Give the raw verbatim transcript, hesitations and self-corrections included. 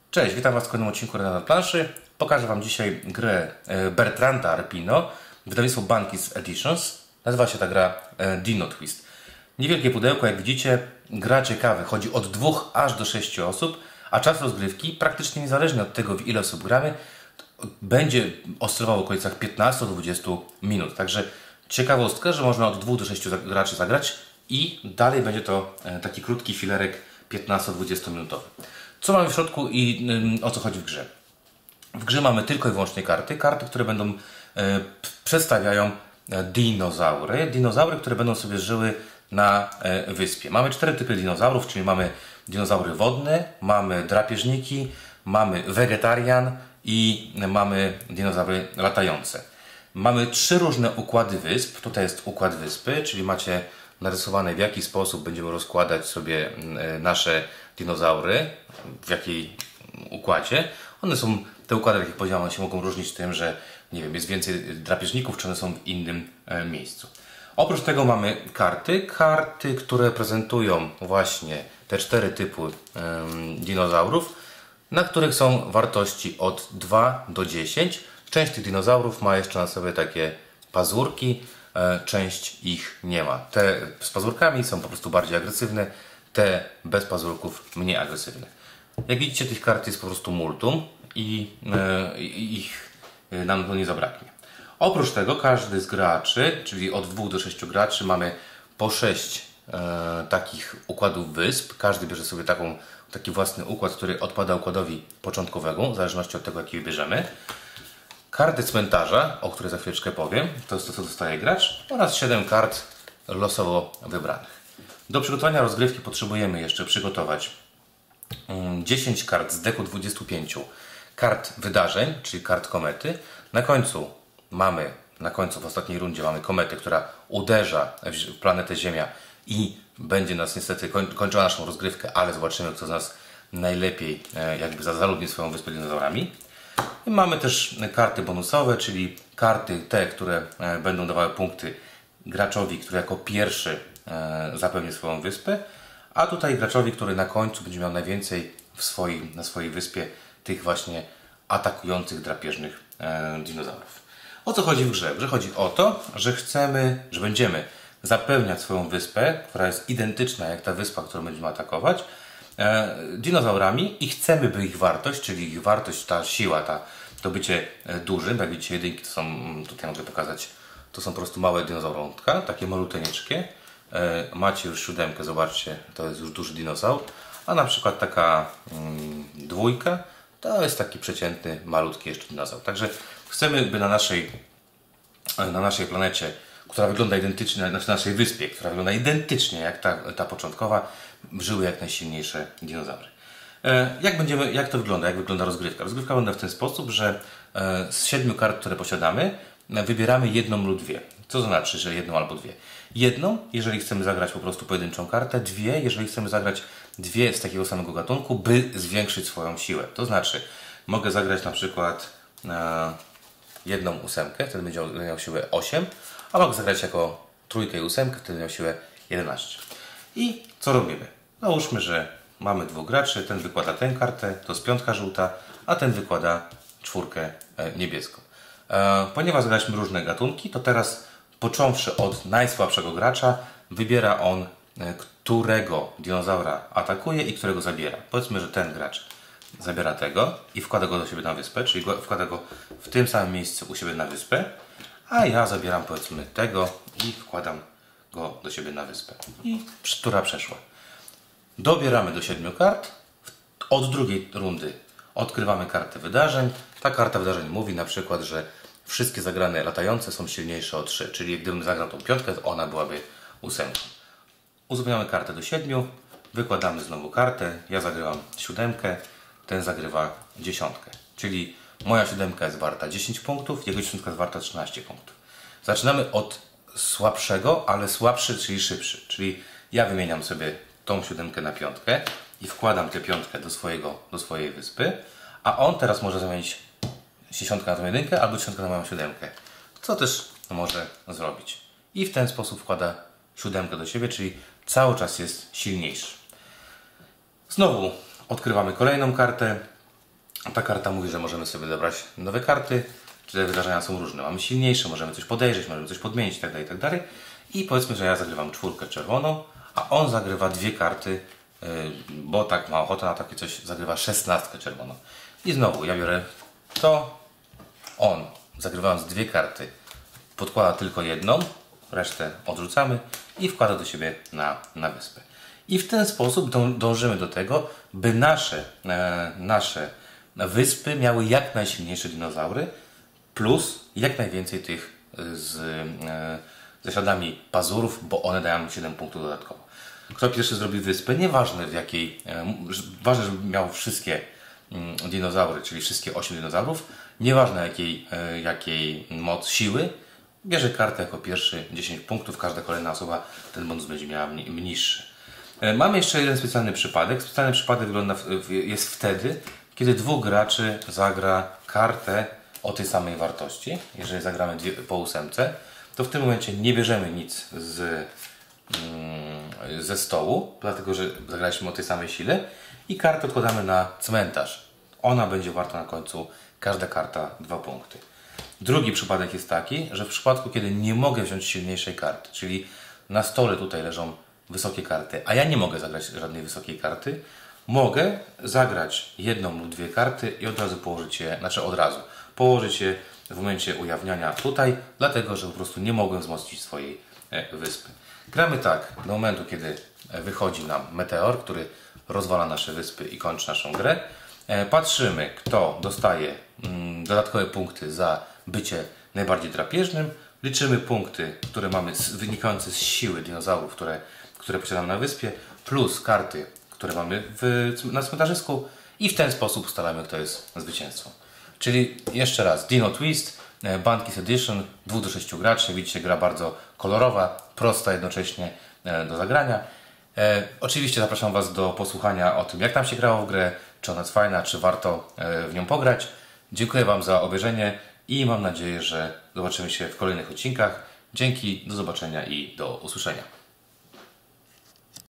Cześć, witam Was w kolejnym odcinku Renata Planszy. Pokażę Wam dzisiaj grę Bertranda Arpino, wydawnictwo Bankies Editions. Nazywa się ta gra Dino Twist. Niewielkie pudełko, jak widzicie, gra ciekawa. Chodzi od dwóch aż do sześciu osób, a czas rozgrywki, praktycznie niezależnie od tego, w ile osób gramy, będzie oscylował w okolicach piętnastu do dwudziestu minut. Także ciekawostka, że można od dwóch do sześciu graczy zagrać i dalej będzie to taki krótki filerek piętnasto-dwudziestominutowy. Co mamy w środku i y, o co chodzi w grze? W grze mamy tylko i wyłącznie karty. Karty, które będą y, przedstawiają dinozaury. Dinozaury, które będą sobie żyły na y, wyspie. Mamy cztery typy dinozaurów, czyli mamy dinozaury wodne, mamy drapieżniki, mamy wegetarian i mamy dinozaury latające. Mamy trzy różne układy wysp. Tutaj jest układ wyspy, czyli macie narysowane, w jaki sposób będziemy rozkładać sobie nasze dinozaury, w jakiej układzie. One są, te układy, jak powiedziałem, się mogą różnić tym, że nie wiem, jest więcej drapieżników, czy one są w innym e, miejscu. Oprócz tego mamy karty, karty, które prezentują właśnie te cztery typy e, dinozaurów, na których są wartości od dwa do dziesięciu. Część tych dinozaurów ma jeszcze na sobie takie pazurki, e, część ich nie ma. Te z pazurkami są po prostu bardziej agresywne, te bez pazurków mniej agresywne. Jak widzicie, tych kart jest po prostu multum i e, ich nam to nie zabraknie. Oprócz tego każdy z graczy, czyli od dwóch do sześciu graczy, mamy po sześć e, takich układów wysp. Każdy bierze sobie taką, taki własny układ, który odpowiada układowi początkowemu, w zależności od tego, jaki wybierzemy. Karty cmentarza, o której za chwileczkę powiem, to jest to, co dostaje gracz, oraz siedem kart losowo wybranych. Do przygotowania rozgrywki potrzebujemy jeszcze przygotować dziesięć kart z deku dwudziestu pięciu kart wydarzeń, czyli kart komety. Na końcu mamy, na końcu w ostatniej rundzie mamy kometę, która uderza w planetę Ziemia i będzie nas niestety koń, kończyła naszą rozgrywkę, ale zobaczymy, kto z nas najlepiej jakby zaludni swoją wyspę dinozaurami. I mamy też karty bonusowe, czyli karty te, które będą dawały punkty graczowi, który jako pierwszy zapewni swoją wyspę, a tutaj graczowi, który na końcu będzie miał najwięcej w swojej, na swojej wyspie tych właśnie atakujących drapieżnych e, dinozaurów. O co chodzi w grze? W grze chodzi o to, że chcemy, że będziemy zapewniać swoją wyspę, która jest identyczna jak ta wyspa, którą będziemy atakować, e, dinozaurami i chcemy, by ich wartość, czyli ich wartość, ta siła, ta, to bycie dużym, jak widzicie, jedynki to są, tutaj mogę pokazać, to są po prostu małe dinozaurontka, takie maluteńczkie. E, macie już siódemkę, zobaczcie, to jest już duży dinozaur, a na przykład taka mm, dwójka to jest taki przeciętny, malutki jeszcze dinozaur. Także chcemy, by na naszej, na naszej planecie, która wygląda identycznie, na naszej wyspie, która wygląda identycznie jak ta, ta początkowa, żyły jak najsilniejsze dinozaury. E, jak, będziemy, jak to wygląda? Jak wygląda rozgrywka? Rozgrywka wygląda w ten sposób, że e, z siedmiu kart, które posiadamy, wybieramy jedną lub dwie. Co to znaczy, że jedną albo dwie? Jedną, jeżeli chcemy zagrać po prostu pojedynczą kartę, dwie, jeżeli chcemy zagrać dwie z takiego samego gatunku, by zwiększyć swoją siłę. To znaczy, mogę zagrać na przykład e, jedną ósemkę, wtedy będzie miał siłę osiem, a mogę zagrać jako trójkę i ósemkę, wtedy miał siłę jedenaście. I co robimy? Załóżmy, że mamy dwóch graczy, ten wykłada tę kartę, to jest piątka żółta, a ten wykłada czwórkę e, niebieską. E, ponieważ zagraliśmy różne gatunki, to teraz począwszy od najsłabszego gracza, wybiera on, którego dinozaura atakuje i którego zabiera. Powiedzmy, że ten gracz zabiera tego i wkłada go do siebie na wyspę, czyli go, wkłada go w tym samym miejscu u siebie na wyspę, a ja zabieram, powiedzmy, tego i wkładam go do siebie na wyspę. I tura przeszła. Dobieramy do siedmiu kart. Od drugiej rundy odkrywamy kartę wydarzeń. Ta karta wydarzeń mówi na przykład, że wszystkie zagrane latające są silniejsze o trzy, czyli gdybym zagrał tą piątkę, to ona byłaby ósemką. Uzupełniamy kartę do siedmiu, wykładamy znowu kartę, ja zagrywam siódemkę, ten zagrywa dziesiątkę. Czyli moja siódemka jest warta dziesięć punktów, jego dziesiątka jest warta trzynaście punktów. Zaczynamy od słabszego, ale słabszy, czyli szybszy. Czyli ja wymieniam sobie tą siódemkę na piątkę i wkładam tę piątkę do, swojego, do swojej wyspy, a on teraz może zamienić dziesiątkę na tą jedynkę albo dziesiątkę na moją siódemkę. Co też może zrobić. I w ten sposób wkłada siódemkę do siebie, czyli cały czas jest silniejszy. Znowu odkrywamy kolejną kartę. Ta karta mówi, że możemy sobie dobrać nowe karty, że wydarzenia są różne. Mamy silniejsze, możemy coś podejrzeć, możemy coś podmienić itd., itd. I powiedzmy, że ja zagrywam czwórkę czerwoną, a on zagrywa dwie karty, bo tak ma ochotę na takie coś, zagrywa szesnastkę czerwoną. I znowu ja biorę to, on zagrywając dwie karty podkłada tylko jedną, resztę odrzucamy i wkłada do siebie na, na wyspę. I w ten sposób dążymy do tego, by nasze, e, nasze wyspy miały jak najsilniejsze dinozaury, plus jak najwięcej tych z, e, ze śladami pazurów, bo one dają siedem punktów dodatkowo. Kto pierwszy zrobi wyspę, nieważne w jakiej, e, ważne, żeby miał wszystkie mm, dinozaury, czyli wszystkie osiem dinozaurów, nieważne jakiej, e, jakiej moc siły, bierze kartę jako pierwszy, dziesięć punktów, każda kolejna osoba ten bonus będzie miała mniejszy. Mamy jeszcze jeden specjalny przypadek. Specjalny przypadek wygląda, jest wtedy, kiedy dwóch graczy zagra kartę o tej samej wartości. Jeżeli zagramy dwie, po ósemce, to w tym momencie nie bierzemy nic z, mm, ze stołu, dlatego że zagraliśmy o tej samej sile i kartę odkładamy na cmentarz. Ona będzie warta na końcu, każda karta dwa punkty. Drugi przypadek jest taki, że w przypadku, kiedy nie mogę wziąć silniejszej karty, czyli na stole tutaj leżą wysokie karty, a ja nie mogę zagrać żadnej wysokiej karty, mogę zagrać jedną lub dwie karty i od razu położyć je, znaczy od razu, położyć je w momencie ujawniania tutaj, dlatego że po prostu nie mogłem wzmocnić swojej wyspy. Gramy tak do momentu, kiedy wychodzi nam meteor, który rozwala nasze wyspy i kończy naszą grę. Patrzymy, kto dostaje mm, dodatkowe punkty za bycie najbardziej drapieżnym. Liczymy punkty, które mamy wynikające z siły dinozaurów, które, które posiadamy na wyspie, plus karty, które mamy w, na cmentarzysku i w ten sposób ustalamy, kto jest zwycięzcą. Czyli jeszcze raz, Dino Twist, Bankies Edition, dwóch do sześciu graczy. Widzicie, gra bardzo kolorowa, prosta jednocześnie do zagrania. E, oczywiście zapraszam Was do posłuchania o tym, jak nam się grało w grę, czy ona jest fajna, czy warto w nią pograć. Dziękuję Wam za obejrzenie i mam nadzieję, że zobaczymy się w kolejnych odcinkach. Dzięki, do zobaczenia i do usłyszenia.